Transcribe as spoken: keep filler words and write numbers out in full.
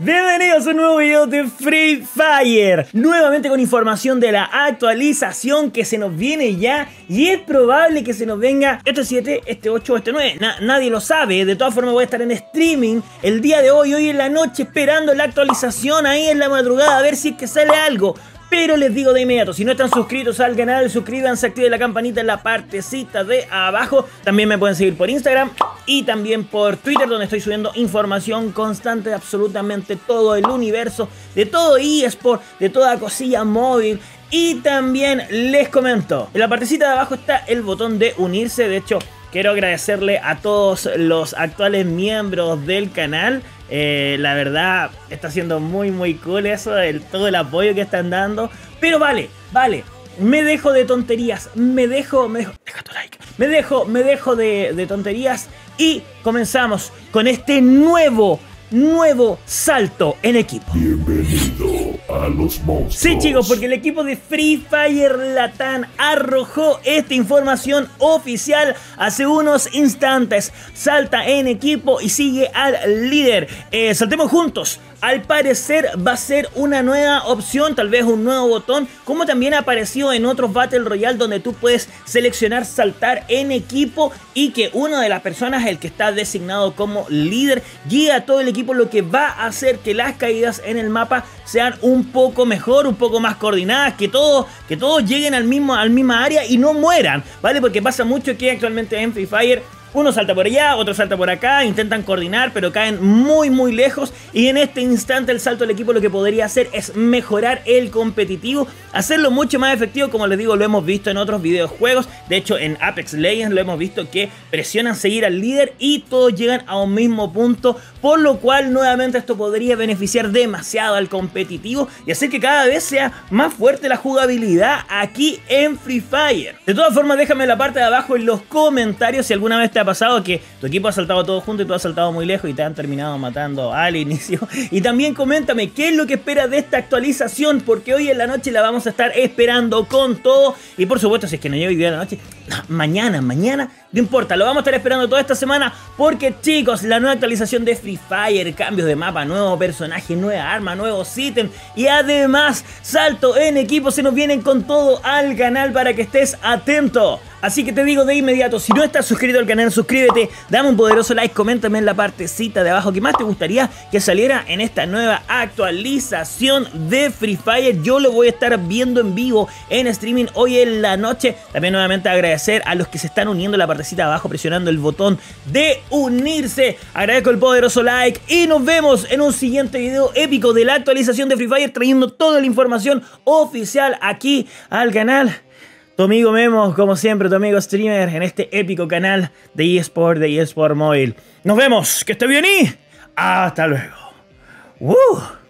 Bienvenidos a un nuevo video de Free Fire. Nuevamente con información de la actualización que se nos viene ya. Y es probable que se nos venga este siete, este ocho, este nueve. Na nadie lo sabe. De todas formas voy a estar en streaming el día de hoy, hoy en la noche, esperando la actualización ahí en la madrugada, a ver si es que sale algo. Pero les digo de inmediato, si no están suscritos al canal, suscríbanse, activen la campanita en la partecita de abajo. También me pueden seguir por Instagram y también por Twitter, donde estoy subiendo información constante de absolutamente todo el universo, de todo eSport, de toda cosilla móvil. Y también les comento, en la partecita de abajo está el botón de unirse. De hecho, quiero agradecerle a todos los actuales miembros del canal. Eh, la verdad, está siendo muy muy cool eso, el, todo el apoyo que están dando. Pero vale, vale, me dejo de tonterías, me dejo, me dejo, deja tu like, me dejo, me dejo de, de tonterías y comenzamos con este nuevo, nuevo salto en equipo. Bienvenido a los monstruos. Sí, chicos, porque el equipo de Free Fire Latam arrojó esta información oficial hace unos instantes. Salta en equipo y sigue al líder. Eh, saltemos juntos. Al parecer va a ser una nueva opción, tal vez un nuevo botón, como también apareció en otros Battle Royale, donde tú puedes seleccionar saltar en equipo y que una de las personas, el que está designado como líder, guía a todo el equipo, lo que va a hacer que las caídas en el mapa sean un poco mejor, un poco más coordinadas, que todos, que todos lleguen al mismo, al misma área y no mueran, ¿vale? Porque pasa mucho que actualmente en Free Fire uno salta por allá, otro salta por acá, intentan coordinar, pero caen muy muy lejos. Y en este instante el salto del equipo lo que podría hacer es mejorar el competitivo, hacerlo mucho más efectivo. Como les digo, lo hemos visto en otros videojuegos. De hecho, en Apex Legends lo hemos visto que presionan seguir al líder y todos llegan a un mismo punto. Por lo cual, nuevamente, esto podría beneficiar demasiado al competitivo y hacer que cada vez sea más fuerte la jugabilidad aquí en Free Fire. De todas formas, déjame en la parte de abajo en los comentarios si alguna vez te ha pasado que tu equipo ha saltado todo junto y tú has saltado muy lejos y te han terminado matando al inicio. Y también coméntame qué es lo que esperas de esta actualización, porque hoy en la noche la vamos a estar esperando con todo. Y por supuesto, si es que no llega hoy día en la noche, mañana, mañana, no importa, lo vamos a estar esperando toda esta semana, porque chicos, la nueva actualización de Free Fire, cambios de mapa, nuevo personaje, nueva arma, nuevos ítems y además salto en equipo se nos vienen con todo al canal para que estés atento. Así que te digo de inmediato, si no estás suscrito al canal, suscríbete, dame un poderoso like, coméntame en la partecita de abajo qué más te gustaría que saliera en esta nueva actualización de Free Fire. Yo lo voy a estar viendo en vivo en streaming hoy en la noche. También nuevamente agradecer a los que se están uniendo en la partecita de abajo presionando el botón de unirse. Agradezco el poderoso like y nos vemos en un siguiente video épico de la actualización de Free Fire, trayendo toda la información oficial aquí al canal. Tu amigo Memo, como siempre, tu amigo streamer en este épico canal de eSport, de eSport Móvil. Nos vemos, que esté bien y hasta luego. ¡Woo!